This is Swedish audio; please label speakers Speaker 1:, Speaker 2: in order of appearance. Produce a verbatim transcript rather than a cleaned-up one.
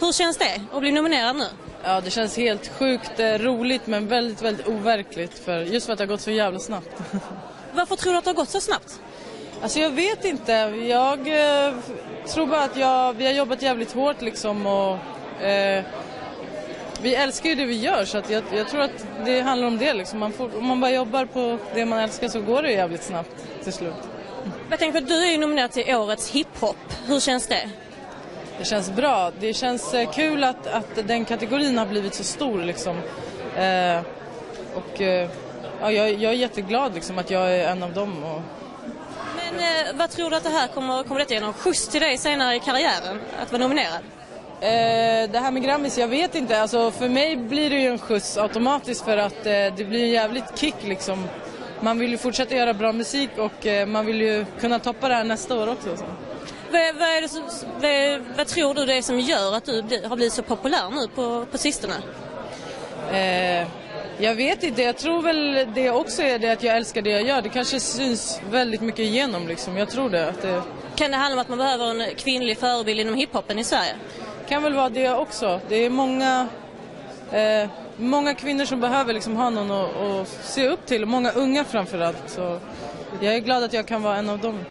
Speaker 1: Hur känns det att bli nominerad nu?
Speaker 2: Ja, det känns helt sjukt eh, roligt men väldigt, väldigt overkligt för just för att det har gått så jävla snabbt.
Speaker 1: Varför tror du att det har gått så snabbt?
Speaker 2: Alltså jag vet inte. Jag eh, tror bara att jag, vi har jobbat jävligt hårt liksom och eh, vi älskar ju det vi gör så att jag, jag tror att det handlar om det liksom. Man får, om man bara jobbar på det man älskar så går det jävligt snabbt till slut.
Speaker 1: Jag tänker att du är ju nominerad till årets hiphop. Hur känns det?
Speaker 2: Det känns bra. Det känns eh, kul att, att den kategorin har blivit så stor liksom. Eh, och eh, ja, jag, jag är jätteglad liksom att jag är en av dem. Och...
Speaker 1: Men eh, vad tror du att det här kommer, kommer det ge någon skjuts till dig senare i karriären att vara nominerad?
Speaker 2: Eh, det här med Grammis, jag vet inte. Alltså, för mig blir det ju en skjuts automatiskt för att eh, det blir en jävligt kick liksom. Man vill ju fortsätta göra bra musik och eh, man vill ju kunna toppa det här nästa år också. Så.
Speaker 1: Vad, vad, är det som, vad, vad tror du det är som gör att du bli, har blivit så populär nu på, på sistone?
Speaker 2: Eh, jag vet inte, jag tror väl det också är det att jag älskar det jag gör. Det kanske syns väldigt mycket igenom liksom, jag tror det, att det...
Speaker 1: Kan det handla om att man behöver en kvinnlig förebild inom hiphopen i Sverige?
Speaker 2: Kan väl vara det också. Det är många, eh, många kvinnor som behöver liksom ha någon att, att se upp till, många unga framförallt. Så jag är glad att jag kan vara en av dem.